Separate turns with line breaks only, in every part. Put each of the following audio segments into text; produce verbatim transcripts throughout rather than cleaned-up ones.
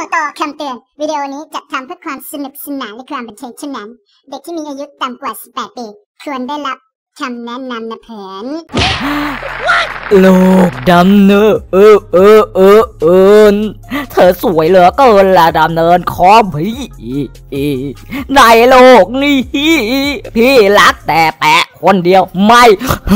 ต่อคำเตือนวิดีโอนี้จัดทำเพื่อความสนุกสนานและความบันเทิงเท่านั้นเด็กที่มีอายุต่ำกว่าสิบแปดปีควรได้รับคำแนะนำนะเพื่อน
โลกดำเนินเออเออเออเออเธอสวยเหลือเกินละดำเนินขอพี่ในโลกนี้พี่รักแต่แปะคนเดียวไม่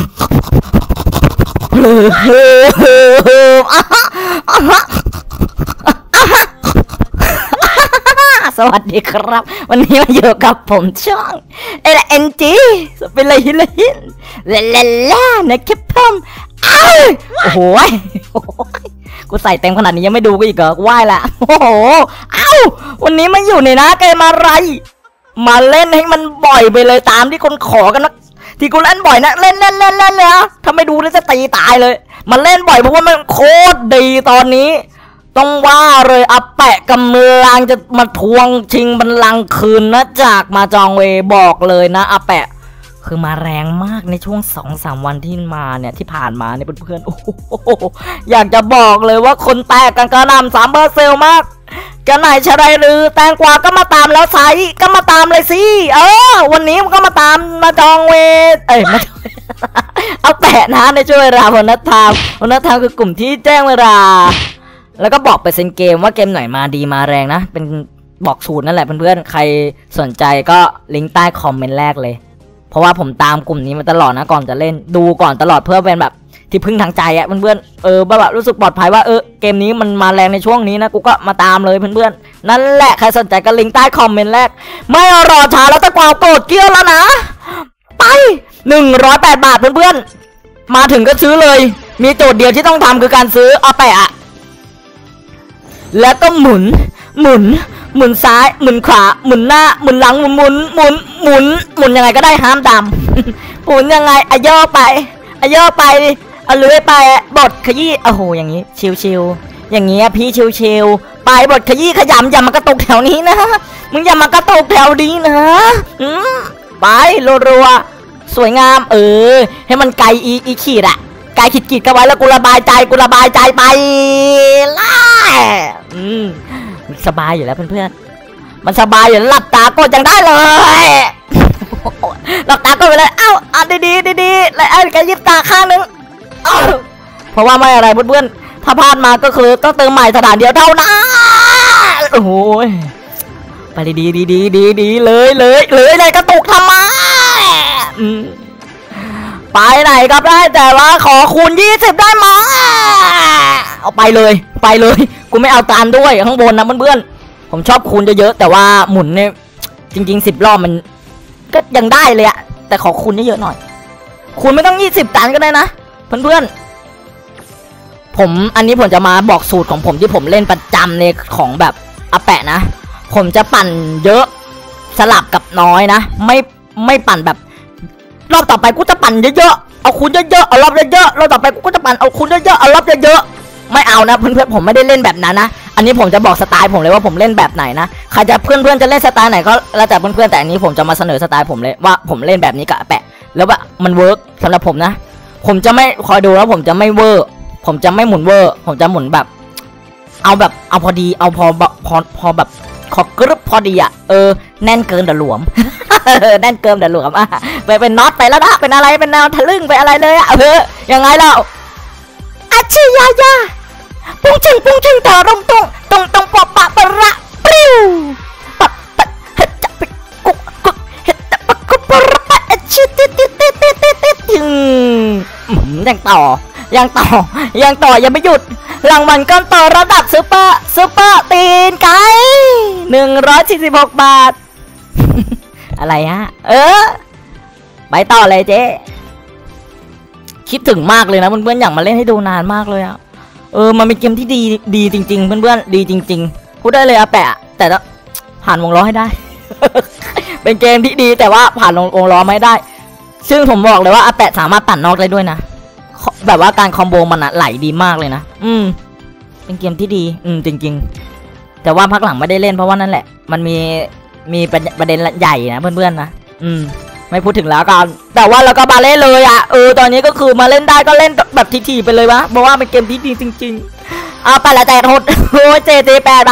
สวัสดีครับวันนี้มาอยู่กับผมช่องเอเอ็นจีเป็นไรเลยเล่นเล่นล่านะครับผมอ้าวโอ้โหกูใส่เต็มขนาดนี้ยังไม่ดูกูอีกเหรอกูไหว้ละโอ้โหอ้าววันนี้มาอยู่ในนะเกมอะไรมาเล่นให้มันบ่อยไปเลยตามที่คนขอกันนะที่กูเล่นบ่อยนะเล่นเล่นเล่นเล่นเลยนะถ้าไม่ดูแล้วจะตีตายเลยมาเล่นบ่อยเพราะว่ามันโคตรดีตอนนี้ต้องว่าเลยอาแปะกำลังจะมาทวงชิงบัลลังก์คืนนะจากมาจองเวบอกเลยนะอาแปะคือมาแรงมากในช่วง สองสาม วันที่มาเนี่ยที่ผ่านมาเนี่ยเพื่อนๆโอ้โหอยากจะบอกเลยว่าคนแตกกันกระหน่ำสามเบอร์เซลมากกันไหนชะไรหรือแตงกวาก็มาตามแล้วไซก็มาตามเลยสิเออวันนี้มันก็มาตามมาจองเวเอ้ยมาเอาแปะนะในช่วงเวลาวันนัดทามวันนัดทามคือกลุ่มที่แจ้งเวลาแล้วก็บอกเปอร์เซ็นต์เกมว่าเกมไหนมาดีมาแรงนะเป็นบอกสูตรนั่นแหละเพื่อนๆใครสนใจก็ลิงก์ใต้คอมเมนต์แรกเลยเพราะว่าผมตามกลุ่มนี้มาตลอดนะก่อนจะเล่นดูก่อนตลอดเพื่อเป็นแบบที่พึ่งทางใจอะเพื่อนๆเออแบบรู้สึกปลอดภัยว่าเออเกมนี้มันมาแรงในช่วงนี้นะกูก็มาตามเลยเพื่อนๆนั่นแหละใครสนใจก็ลิงก์ใต้คอมเมนต์แรกไม่รอช้าแล้วตะกวาวโกรธเกี้ยวแล้วนะไปหนึ่งร้อยแปดบาทเพื่อนๆมาถึงก็ซื้อเลยมีโจทย์เดียวที่ต้องทำคือการซื้อเอาไปอะแล้วก็หมุนหมุนหมุนซ้ายหมุนขวาหมุนหน้าหมุนหลังหมุนหมุนหมุนหมุนหมุนยังไงก็ได้ห้ามดำหมุนยังไงอะย่อไปอะย่อไปเอาเลื้อยไปบดขยี้โอ้โหอย่างนี้ชิวๆอย่างนี้พี่ชิวๆไปบดขยี้ขยำอย่ามากระตุกแถวนี้นะมึงอย่ามากระตุกแถวนี้นะอืมไปรัวๆสวยงามเออให้มันไกลอีอีขีดอะไกลขีดขีดกันไว้แล้วกูระบายใจกูระบายใจไปล่าอืมสบายอยู่แล้วเพื่อนๆมันสบายอยู่หลับตากดยังได้เลยหลับตากดไปเลยเอ้าอ่ะดีดีดีดีแล้วไอ้กระยิบตาข้างนึงเพราะว่าไม่อะไรเพื่อนๆถ้าพลาดมาก็คือต้องเติมใหม่สถานเดียวเท่านั้นโอ้โหไปดีดีดีดีดีเลยเลยเลยเลยกระตุกทำไมอืมไปไหนก็ได้แต่ว่าขอคูณยี่สิบได้ไหมเอาไปเลยไปเลยกูไม่เอาตามด้วยข้างบนนะเพื่อนๆผมชอบคูณเยอะๆแต่ว่าหมุนเนี่ยจริงๆสิบรอบมันก็ยังได้เลยอะแต่ขอคูณเยอะๆหน่อยคูณไม่ต้องยี่สิบตันก็ได้นะเพื่อนๆผมอันนี้ผมจะมาบอกสูตรของผมที่ผมเล่นประจำในของแบบอาแปะนะผมจะปั่นเยอะสลับกับน้อยนะไม่ไม่ปั่นแบบรอบต่อไปกูจะปั่นเยอะๆเอาคูณเยอะๆเอารอบเยอะๆรอบต่อไปกูก็จะปั่นเอาคูณเยอะๆเอารอบเยอะๆไม่เอานะเพื่อนๆผมไม่ได้เล่นแบบนั้นนะอันนี้ผมจะบอกสไตล์ผมเลยว่าผมเล่นแบบไหนนะใครจะเพื่อนๆจะเล่นสไตล์ไหนก็แล้วแต่เพื่อนๆแต่อันนี้ผมจะมาเสนอสไตล์ผมเลยว่าผมเล่นแบบนี้กับแปะแล้วว่ามันเวิร์กสำหรับผมนะผมจะไม่คอยดูแล้วผมจะไม่เวอร์ผมจะไม่หมุนเวอร์ผมจะหมุนแบบเอาแบบเอาพอดีเอาพอพอพอแบบขอกรึบพอดีอ่ะเออแน่นเกินเดือดหลวมแน่นเกินเดือดหลวมอ่ะไปเป็นน็อตไปแล้วนะเป็นอะไรเป็นแนวทะลึ่งไปอะไรเลยอ่ะเออยังไงเราอาชิยายาปุ้งชิงปุ้งชิงเธอตรงตรงตรงตรงปะปะปะระปลิ้วปะปะเฮ็ดจะไปกุกกุกเฮ็ดจะปะกุปะระปะชิติติติติติติติยังต่อยังต่อยังต่อยังไม่หยุดรางวัลก้อนต่อระดับซุปเปอร์ซุปเปอร์ตีนไก่หนึ่งร้อยสี่สิบหกบาทอะไรฮะเออไปต่อเลยเจ๊คิดถึงมากเลยนะเพื่อนๆอยากมาเล่นให้ดูนานมากเลยอ่ะเออมันเป็นเกมที่ดีดีจริงๆเพื่อนๆดีจริงๆพูดได้เลยอะแปะแต่ต้องผ่านวงล้อให้ได้ เป็นเกมที่ดีแต่ว่าผ่านวงล้อไม่ได้ซึ่งผมบอกเลยว่าอาแปะสามารถปั่นนอกได้ด้วยนะแบบว่าการคอมโบมันอะไหลดีมากเลยนะอืมเป็นเกมที่ดีอืมจริงๆแต่ว่าพักหลังไม่ได้เล่นเพราะว่านั่นแหละมันมีมีประเด็นใหญ่นะเพื่อนๆนะอืมไม่พูดถึงแล้วกันแต่ว่าเราก็มาเล่นเลยอะเออตอนนี้ก็คือมาเล่นได้ก็เล่นแบบทีๆไปเลยวะเพราะว่าเป็นเกมที่ดีจริงๆเอาไปละแต่ทดโอ้ยเจเจแปดบาท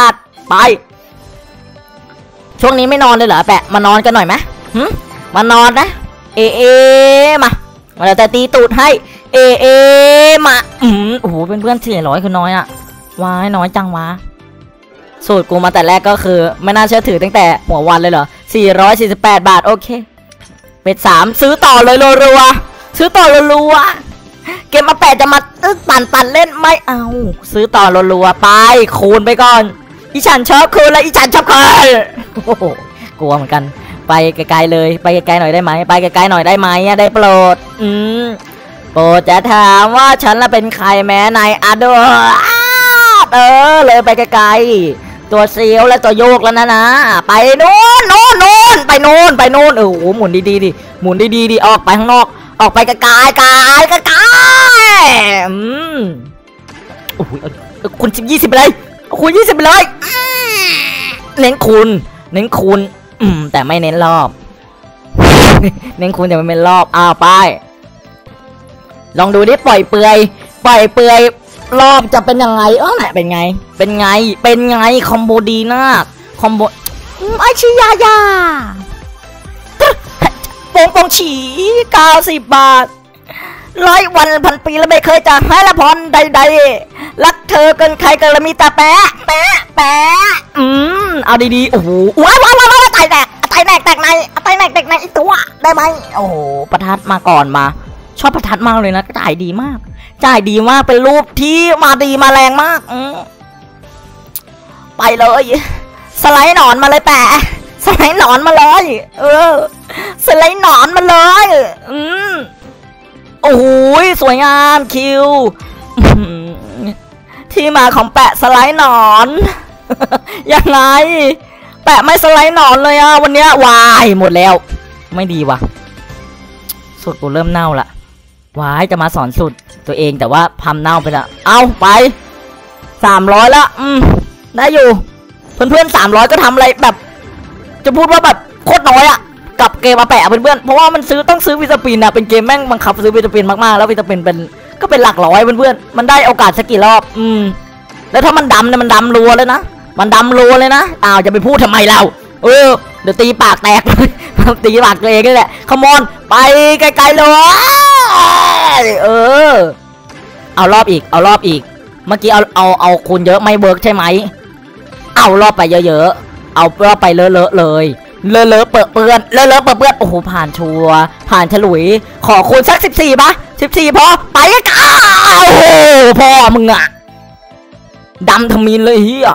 ไปช่วงนี้ไม่นอนเลยเหรอแปะมานอนกันหน่อยไหมหึมานอนนะเอเอมาเราจะตีตูดให้เอเอมาอืมโอ้โหเพื่อนๆสี่ร้อยคือน้อยอะว้ายน้อยจังวะสูตรกูมาแต่แรกก็คือไม่น่าเชื่อถือตั้งแต่หัววันเลยเหรอสี่ร้อยสี่สิบแปดบาทโอเคเป็ดสามซื้อต่อเลยรัวๆซื้อต่อรัวๆเกมมาแปดจะมาตึ๊กปั่นปั่นเล่นไม่เอาซื้อต่อรัวๆไปคูณไปก่อนอีฉันชอบคูณและอีฉันชอบคูณโอ้โหกลัวเหมือนกันไปไกลๆเลยไปไกลๆหน่อยได้ไหมไปไกลๆหน่อยได้ไหมได้โปรดอืมโปรดจะถามว่าฉันละเป็นใครแม้ในอดอเออเลยไปไกลๆตัวเซียวและตัวโยกแล้วนะนะไปโน่นโน่นโน่นไปโน่นไปโน่นโอ้โหหมุนดีๆดิหมุนดีๆดิออกไปข้างนอกออกไปไกลๆไกลๆไกลๆอืมโอ้โหคุณสิบยี่สิบไปเลยคุณยี่สิบไปเลยเน้นคุณเน้นคุณอืมแต่ไม่เน้นรอบเน้นคุณแต่ไม่เป็นรอบอ้าวไปลองดูดิปล่อยเปื่อยปล่อยเปื่อยรอบจะเป็นยังไงเออเป็นไงเป็นไงเป็นไงคอมโบดีมากคอมโบไอชิยายาโป่งโป่งฉีเก้าสิบบาทร้อยวันพันปีแล้วไม่เคยจะให้ละพรใดๆรักเธอเกินใครเกินละมีแต่แปะแปะแปะอืมเอาดีๆโอ้โหว้าวว้าวว้าวตายแตกตายแตกแตกในตายแตกแตกในอีกตัวได้ไหมโอ้โหประทัดมาก่อนมาชอบประทัดมากเลยนะจ่ายดีมากจ่ายดีมากเป็นรูปที่มาดีมาแรงมากอืมไปเลยสไลด์หนอนมาเลยแปะสไลด์หนอนมาเลยเออสไลด์หนอนมาเลยอืมโอ้โหสวยงามคิวที่มาของแปะสไลด์หนอนยังไงแปะไม่สไลด์หนอนเลยอ่ะวันนี้วายหมดแล้วไม่ดีว่ะสุดกูเริ่มเน่าละวายจะมาสอนสุดตัวเองแต่ว่าพำเน่าไปละเอาไปสามร้อยละอืมได้อยู่เพื่อนๆสามร้อยก็ทำอะไรแบบจะพูดว่าแบบโคตรน้อยอ่ะกับเกมมาแปะเพื่อนๆเพราะว่ามันซื้อต้องซื้อวิตามินอ่ะเป็นเกมแม่งบังคับซื้อวิตามินมากๆแล้ววิตามินเป็นก็เป็นหลักร้อยเพื่อนๆมันได้โอกาสสักกี่รอบอืมแล้วถ้ามันดำเนี่ยมันดำรัวเลยนะมันดำรัวเลยนะอ้าวจะไปพูดทำไมเราเออเดี๋ยวตีปากแตกเลยตีปากตัวเองนี่แหละขมอนไปไกลๆเลยเออเอารอบอีกเอารอบอีกเมื่อกี้เอาเอาเอาคูณเยอะไม่เวิร์กใช่ไหมเอารอบไปเยอะๆเอารอบไปเลอะๆเลยเลอะเลอะเปื้อนเปื้อนเลอะเลอะเปื้อนเปื้อนโอ้โหผ่านชัวผ่านฉลุยขอคูณสักสิบสี่ปะสิบสี่พอไปกันโอ้โหพ่อมึงอะดำทมินเลยเฮีย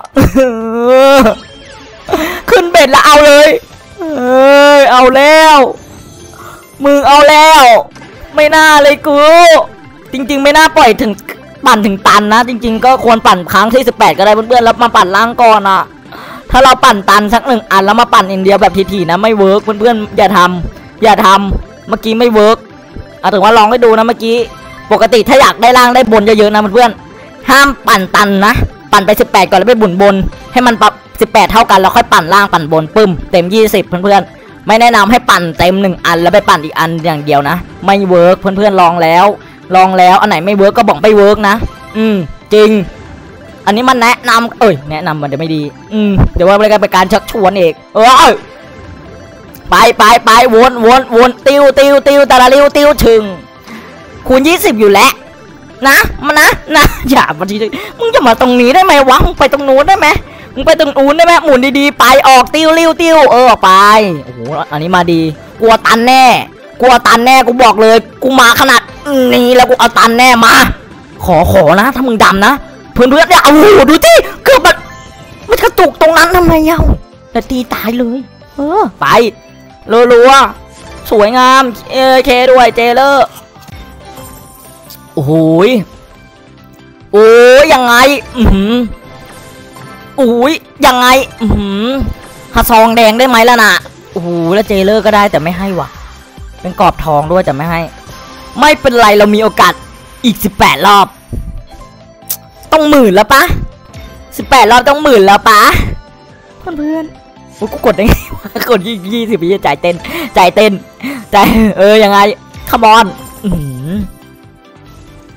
ขึ้นเบ็ดแล้วเอาเลยเอ้ยเอาแล้วมึงเอาแล้วไม่น่าเลยกูจริงๆไม่น่าปล่อยถึงปั่นถึงตันนะจริงๆก็ควรปั่นครั้งที่สิบแปดก็ได้เพื่อนๆแล้วมาปั่นล่างก่อนอะถ้าเราปั่นตันสักหนึ่งอันแล้วมาปั่นอินเดียแบบทีๆนะไม่เวิร์กเพื่อนๆอย่าทำอย่าทำเมื่อกี้ไม่เวิร์กเอาถึงว่าลองให้ดูนะเมื่อกี้ปกติถ้าอยากได้ล่างได้บนเยอะๆนะเพื่อนๆห้ามปั่นตันนะปั่นไปสิบแปดก่อนแล้วไปบุนบนให้มันปรับสิบแปดเท่ากันแล้วค่อยปั่นล่างปั่นบนปึ้มเต็มยี่สิบเพื่อนๆไม่แนะนำให้ปั่นเต็มหนึ่งอันแล้วไปปั่นอีกอันอย่างเดียวนะไม่เวิร์กเพื่อนๆลองแล้วลองแล้วอันไหนไม่เวิร์กก็บอกไม่เวิร์กนะอืมจริงอันนี้มันแนะนำเอ้ยแนะนำมันจะไม่ดีอืมเดี๋ยวว่าเป็นการเป็นการชักชวนเองเออไปไปไปวนวนวนติวติวติวตะละริวติวถึงคูณยี่สิบอยู่แล้วนะมันนะนะอย่าบางทีมึงจะมาตรงนี้ได้ไหมวะมึงไปตรงนู้นได้ไหมมึงไปตรงนู้นได้ไหมหมุนดีๆไปออกติวริวติวเออไปโอ้โหอันนี้มาดีกลัวตันแน่กลัวตันแน่กูบอกเลยกูมาขนาดนี้แล้วกูเอาตันแน่มาขอขอนะถ้ามึงดำนะเพื่อนเพื่อนเนี่ยเอาดูที่เกือบมันมันกระตุกตรงนั้นทำไมเอ้าแต่ตีตายเลยเออไปรัวๆสวยงามเอเคด้วยเจเลอร์โอ้โหโอ้ยยังไงอืมโอ้ยยังไงอืมฮาซองแดงได้ไหมล่ะน่ะโอ้โหแล้วเจเลอร์ก็ได้แต่ไม่ให้ว่ะเป็นกรอบทองด้วยแต่ไม่ให้ไม่เป็นไรเรามีโอกาสอีกสิบแปดรอบต้องหมื่นแล้วปะสิบแปดรอบต้องหมื่นแล้วปะเพื่อนเพื่อนโอ้กูกดได้ไงวะกดยี่ยี่สิบวิจ่ายเต้นจ่ายเต้นจ่ายเออยังไงคอมอน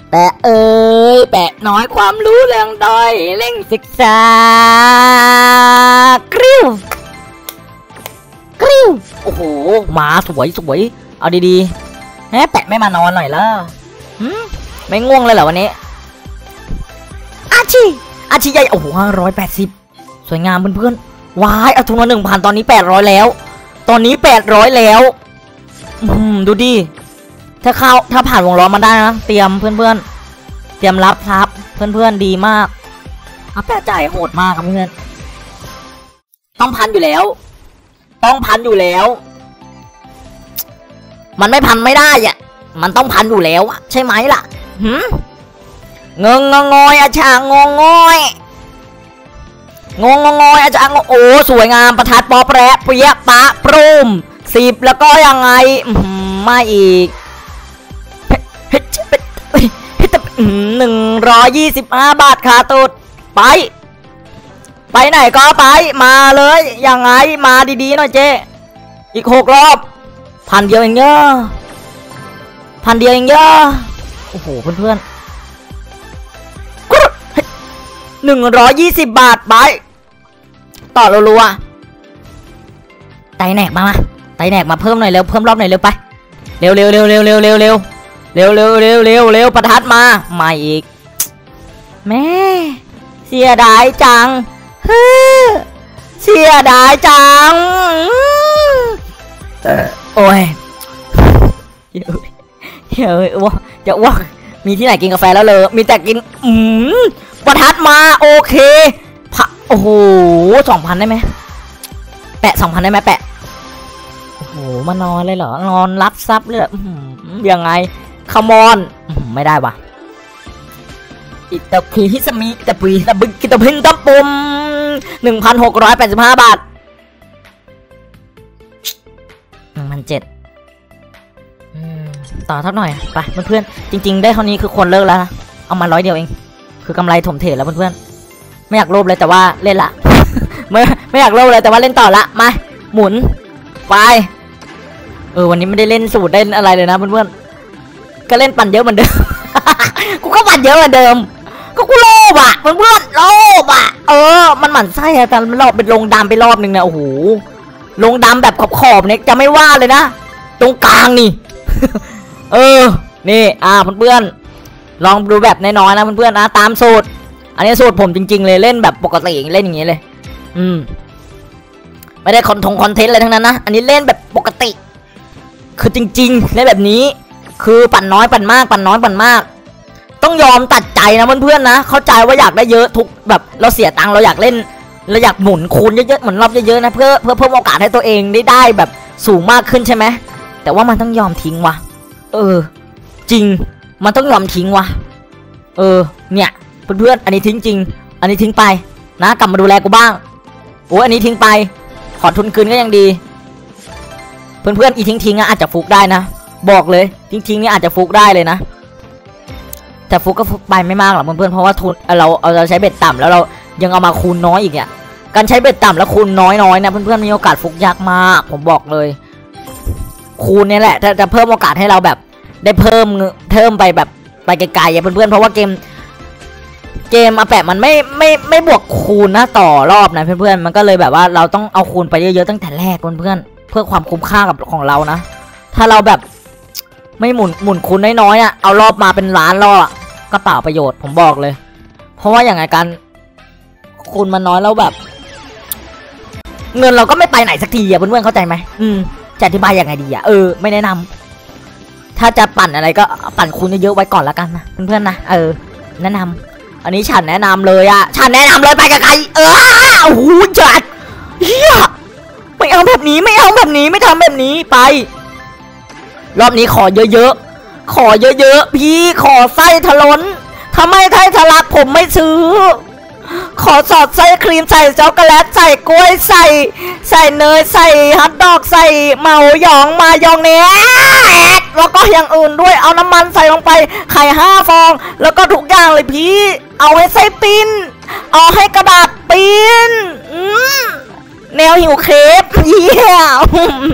แปะเอ้ยแปะน้อยความรู้เรื่องด้อยเร่งศึกษากริ้วกริ้วโอ้โหมาสวยสวยเอาดีๆแหมแปะไม่มานอนหน่อยล่ะไม่ง่วงเลยเหรอวันนี้อาชีอาชีใหญ่โอ้โหห้าร้อยแปดสิบสวยงามเพื่อนๆวายเอาทุนมาหนึ่งพันตอนนี้แปดร้อยแล้วตอนนี้แปดร้อยแล้วอืมดูดิถ้าเข้าถ้าผ่านวงล้อมาได้นะเตรียมเพื่อนๆเตรียมรับครับเพื่อนๆดีมากอัพแปะจ่ายโหดมากครับเพื่อนต้องพันอยู่แล้วต้องพันอยู่แล้วมันไม่พันไม่ได้อ่ะมันต้องพันอยู่แล้วใช่ไหมล่ะหืมเงงงงอยอาชางงงอยงงงอยอาจารย์โอ้สวยงามประทัดปอแปรเปียปะปรุมสิบแล้วก็ยังไงมาอีกหนึ่งร้อยยี่สิบห้าบาทค่ะตุดไปไปไหนก็ไปมาเลยยังไงมาดีๆหน่อยเจอีกหกรอบพันเดียวเองเยอะพันเดียวเองเยอะโอ้โหเพื่อนๆหนึ่งร้อยยี่สิบบาทไปต่อรัวๆไตแหนกมามาไตแหนกมาเพิ่มหน่อยเร็วเพิ่มรอบหน่อยเร็วไปเร็วเร็วเร็วเร็วเร็วเร็วเร็วเร็วเร็วเร็วเร็วเร็วประทัดมามาอีกแม่เสียดายจังเฮ้อเสียดายจังโอ้ยเดี๋ยวเดี๋ยวว่าจะว่ามีที่ไหนกินกาแฟแล้วเลยมีแต่กินอืมประทัดมาโอเคพะโอ้โหสองพันได้ไหมแปะสองพันได้ไหมแปะโอ้โหมานอนเลยเหรอนอนรับซับเลยยังไงคามอนไม่ได้ว่ะอิตาพีฮิสมิตาปีตาบึกกิตาพินตาปุ่มหนึ่งพันหกร้อยแปดสิบห้าบาทหนึ่งพันเจ็ดต่อเท่าหน่อยไปเพื่อนๆจริงๆได้เท่านี้คือควรเลิกแล้วนะเอามาร้อยเดียวเองคือกำไรถมเทแล้วเพื่อนๆไม่อยากโลภเลยแต่ว่าเล่นละ ไม่ไม่อยากโลภเลยแต่ว่าเล่นต่อละมาหมุนไปเออวันนี้ไม่ได้เล่นสูตรได้อะไรเลยนะเพื่อนๆก็เล่นปั่นเยอะเหมือนเดิม กูก็ปั่นเยอะเหมือนเดิมก็กูโลภอ่ะเพื่อนๆโลภอ่ะเออมันหมั่นไส้อะแต่รอบเป็นลงดำไปรอบนึงนะโอ้โหลงดำแบบขอบๆเนี่ยจะไม่ว่าเลยนะตรงกลางนี่ เออนี่อ่าเพื่อนๆลองดูแบบน้อยๆนะเพื่อนๆนะตามสูตรอันนี้สูตรผมจริงๆเลยเล่นแบบปกติเล่นอย่างนี้เลยอืมไม่ได้คอนทงคอนเทนต์อะไรทั้งนั้นนะอันนี้เล่นแบบปกติคือจริงๆเล่นแบบนี้คือปั่นน้อยปั่นมากปั่นน้อยปั่นมากต้องยอมตัดใจนะเพื่อนๆนะเข้าใจว่าอยากได้เยอะทุกแบบเราเสียตังค์เราอยากเล่นเราอยากหมุนคูณเยอะๆเหมือนรอบเยอะๆนะเพื่อเพื่อเพิ่มโอกาสให้ตัวเองได้ได้แบบสูงมากขึ้นใช่ไหมแต่ว่ามันต้องยอมทิ้งว่ะเออจริงมันต้องยอมทิ้งว่ะเออเนี่ยเพื่อนๆอันนี้ทิ้งจริงอันนี้ทิ้งไปนะกลับมาดูแลกูบ้างโอ้อันนี้ทิ้งไปขอทุนคืนก็ยังดีเพื่อนๆอีทิ้งทิ้งอาจจะฟุกได้นะบอกเลยทิ้งทิ้งนี่อาจจะฟุกได้เลยนะแต่ฟุกก็ฟุกไปไม่มากหรอกเพื่อนๆเพราะว่าทุนเราเราใช้เบ็ดต่ำแล้วเรายังเอามาคูณน้อยอีกเนี่ยการใช้เบ็ดต่ำแล้วคูณน้อยๆนะเพื่อนๆมีโอกาสฟุกยากมากผมบอกเลยคูณเนี่ยแหละจะจะเพิ่มโอกาสให้เราแบบได้เพิ่มเพิ่มไปแบบไปไกลๆอย่าเพื่อนๆเพราะว่าเกมเกมอาแปะมันไม่ไม่ไม่บวกคูณนะต่อรอบนะเพื่อนๆมันก็เลยแบบว่าเราต้องเอาคูณไปเยอะๆตั้งแต่แรกเพื่อนๆเพื่อความคุ้มค่ากับของเรานะถ้าเราแบบไม่หมุนหมุนคูณน้อยๆอ่ะเอารอบมาเป็นล้านรอบก็เปล่าประโยชน์ผมบอกเลยเพราะว่าอย่างไรการคูณมันน้อยแล้วแบบเงินเราก็ไม่ไปไหนสักทีอ่ะเพื่อนๆเข้าใจไหมอืมจะอธิบายยังไงดีอ่ะเออไม่แนะนำถ้าจะปั่นอะไรก็ปั่นคูณเยอะๆไว้ก่อนละกันนะเพื่อนๆนะเออแนะนำอันนี้ฉันแนะนำเลยอ่ะฉันแนะนำเลยไปกับใครเออโอ้โหจัดเฮียไม่เอาแบบนี้ไม่เอาแบบนี้ไม่ทำแบบนี้ไปรอบนี้ขอเยอะๆขอเยอะๆพี่ขอไส้ทะล้นถ้าไม่ไส้ทะลักผมไม่ซื้อขอสอดไส้ครีมใส่ช็อกโกแลตใส่กล้วยใส่ใส่เนยใส่ฮัทดอกใส่เหมาหยองมายองเนสแล้วก็อย่างอื่นด้วยเอาน้ำมันใส่ลงไปไข่ห้าฟองแล้วก็ทุกอย่างเลยพี่เอาให้ไส้ปิ้นเอาให้กระดาษปิ้นแนวหิวเคฟเยี่ย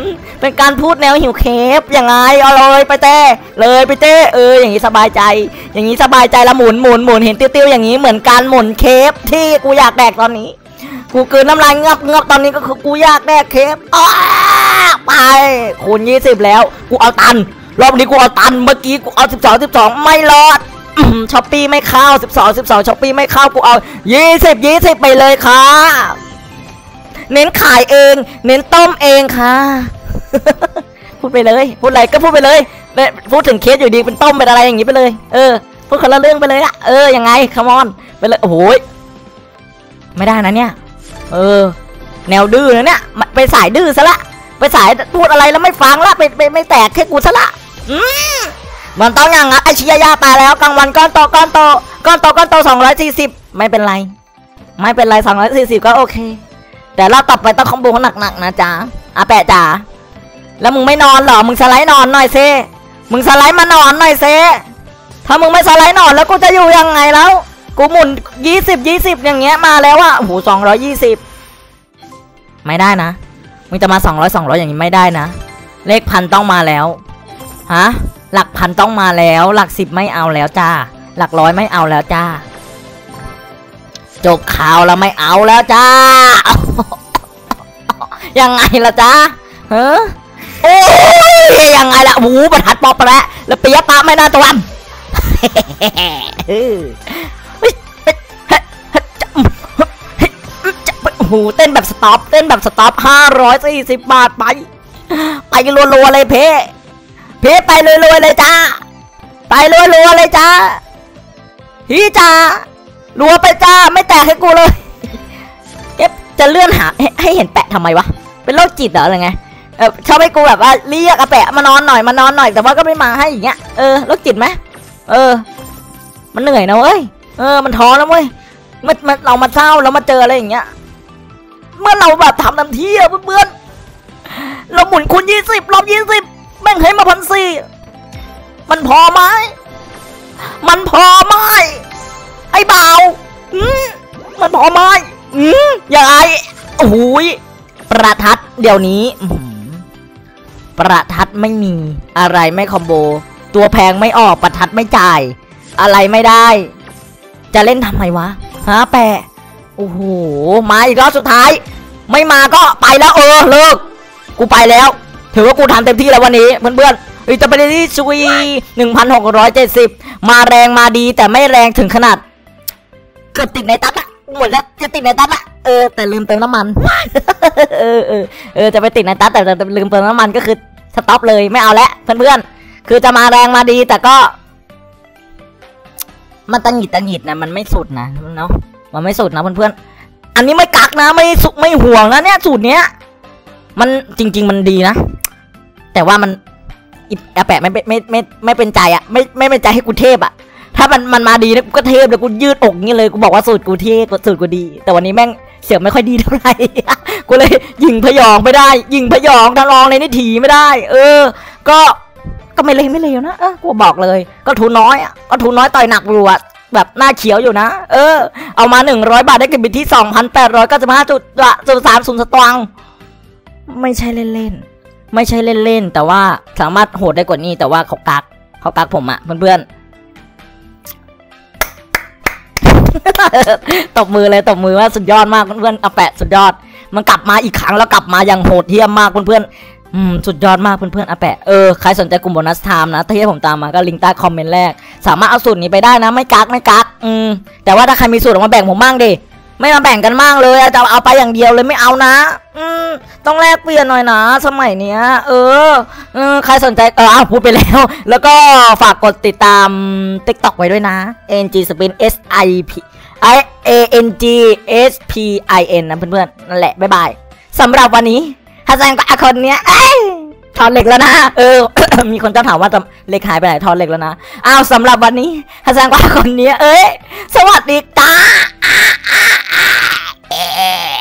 เป็นการพูดแนวหิวเคฟยังไงเอาเลยไปเต้เลยไปเต้เอออย่างนี้สบายใจอย่างนี้สบายใจละหมุนหมุนหมุนเห็นติ้วๆอย่างนี้เหมือนการหมุนเคฟที่กูอยากแดกตอนนี้กูกลืนน้ำลายเงือบเงือบตอนนี้ก็คือกูอยากแดกเคฟอ้าไปคูณยี่สิบแล้วกูเอาตันรอบนี้กูเอาตันเมื่อกี้กูเอาสิบสองสิบสองไม่รอดช้อปปี้ไม่เข้าสิบสองสิบสองช้อปปี้ไม่เข้ากูเอายี่สิบยี่สิบไปเลยค่ะเน้นขายเองเน้นต้มเองค่ะพูดไปเลยพูดอะไรก็พูดไปเลยพูดถึงเคสอยู่ดีเป็นต้มเป็นอะไรอย่างนี้ไปเลยเออพูดคนละเรื่องไปเลยอะเออยังไงคัมออนไปเลยโอ้โหไม่ได้นะเนี่ยเออแนวดื้อนะเนี่ยไปสายดื้อซะละไปสายพูดอะไรแล้วไม่ฟังละไปไปไม่แตกแค่กูซะละอืมมันต้องอย่างงั้นไอชิยายาตายแล้วกลางวันก้อนโตก้อนโตก้อนโตก้อนโตสองร้อยสี่สิบไม่เป็นไรไม่เป็นไรสองร้อยสี่สิบก็โอเคแต่เราต่อไปต้องคอมโบหนักๆนะจ๊ะอาแปะจ๋าแล้วมึงไม่นอนหรอมึงสไลด์นอนหน่อยเซมึงสไลด์มานอนหน่อยเซถ้ามึงไม่สไลด์นอนแล้วกูจะอยู่ยังไงแล้วกูหมุนยี่สิบยี่สิบอย่างเงี้ยมาแล้วอะโอ้โหสองร้อยยี่สิบไม่ได้นะมึงจะมาสองร้อยสองร้อยอย่างนี้ไม่ได้นะเลขพันต้องมาแล้วฮะหลักพันต้องมาแล้วหลักสิบไม่เอาแล้วจ้าหลักร้อยไม่เอาแล้วจ้าจบข่าวแล้วไม่เอาแล้วจ้ายังไงล่ะจ้าเฮ้อโอ้ยยังไงล่ะหูประทัดปอบไปแล้วแล้วเปียปะไม่น่าตัวหูเต้นแบบสต็อปเต้นแบบสต็อปห้าร้อยสี่สิบบาทไปไปรัวๆเลยเพ่เพ่ไปรัวๆเลยจ้าไปรัวๆเลยจ้าฮีจ้ารัวไปจ้าไม่แตกให้กูเลยเอ๊ะจะเลื่อนหาให้เห็นแปะทำไมวะเป็นโรคจิตเหรออะไรไงเออชอบให้กูแบบว่าเรียกอาแปะมานอนหน่อยมานอนหน่อยแต่ว่าก็ไม่มาให้อย่างเงี้ยเออโรคจิตไหมเออมันเหนื่อยนะเว้ยเออมันท้อนะเว้ยมันมันเรามาเศร้าแล้วมาเจออะไรอย่างเงี้ยเมื่อเราแบบทำเต็มที่อะเพื่อนๆเราหมุนคูณยี่สิบรอบยี่สิบแม่งให้มาพันสี่มันพอไหมมันพอไหมไอ้เบาอืมมันพอไหมอืมอย่างไรโอ้โหประทัดเดี๋ยวนี้ประทัดไม่มีอะไรไม่คอมโบตัวแพงไม่ออกประทัดไม่จ่ายอะไรไม่ได้จะเล่นทำไมวะฮะแปะโอ้โหมาอีกรอบสุดท้ายไม่มาก็ไปแล้วเออเลิกกูไปแล้วถือว่ากูทำเต็มที่แล้ววันนี้เพื่อนๆอิตาเบลี่ซุยหนึ่งพันหกร้อยเจ็ดสิบมาแรงมาดีแต่ไม่แรงถึงขนาดเกือบติดในตัดอะหมดแล้วจะติดในตัดอะเออแต่ลืมเติมน้ำมันเออเออเออจะไปติดในตัดแต่ลืมเติมน้ำมันก็คือสต็อปเลยไม่เอาแล้วเพื่อนๆคือจะมาแรงมาดีแต่ก็มันตังหิดตังหิดนะมันไม่สุดนะเนาะมันไม่สุดนะเพื่อนๆอันนี้ไม่กักนะไม่สุกไม่ห่วงนะเนี่ยสูตรเนี้ยมันจริงๆมันดีนะแต่ว่ามันอาแปะไม่ไม่ไม่ไม่เป็นใจอะไม่ไม่เป็นใจให้กูเทพอะถ้ามันมันมาดีนะกูก็เทพเลยกูยืดอกงี้เลยกูบอกว่าสูตรกูเทพสูตรกูดีแต่วันนี้แม่งเสียงไม่ค่อยดีเท่าไหร่กูเลยยิงพยองไม่ได้ยิงพยองทางรองในนี่ถีไม่ได้เออก็ก็ไม่เลยไม่เลยนะเออกูบอกเลยก็ทุนน้อยอ่ะก็ทุนน้อยต่อยหนักรัวแบบหน้าเขียวอยู่นะเออเอามาหนึ่งร้อยบาทได้เก็บบินที่สองพันแปดร้อยเก้าสิบห้าจุดจุดสามศูนย์สตางค์ไม่ใช่เล่นๆไม่ใช่เล่นๆแต่ว่าสามารถโหดได้กว่านี้แต่ว่าเขากักเขากักผมอ่ะเพื่อนๆตบมือเลยตบมือว่าสุดยอดมากเพื่อนๆอาแปะสุดยอดมันกลับมาอีกครั้งแล้วกลับมาอย่างโหดเหี้ยมมากเพื่อนๆอืมสุดยอดมากเพื่อนๆอาแปะเออใครสนใจกลุ่มโบนัสไทม์นะที่ผมตามมาก็ลิงก์ใต้คอมเมนต์แรกสามารถเอาสูตรนี้ไปได้นะไม่กักไม่กักอืมแต่ว่าถ้าใครมีสูตรออกมาแบ่งผมบ้างดิไม่มาแบ่งกันมากเลยจะเอาไปอย่างเดียวเลยไม่เอานะอืมต้องแลกเปลี่ยนหน่อยนะสมัยเนี้ยเออเออใครสนใจเออพูดไปแล้วแล้วก็ฝากกดติดตาม TikTok ไว้ด้วยนะ เอ็น จี Spin S I P I A N G S P I N นะเพื่อนๆนั่นแหละบ๊ายบายสำหรับวันนี้ฮัสซันกับคนเนี้ยถอดเหล็กแล้วนะเออ มีคนจะถามว่าเหล็กหายไปไหนถอดเหล็กแล้วนะอ้าวสำหรับวันนี้ฮัสซันกับคนเนี้ยเอ้ยสวัสดีจ้า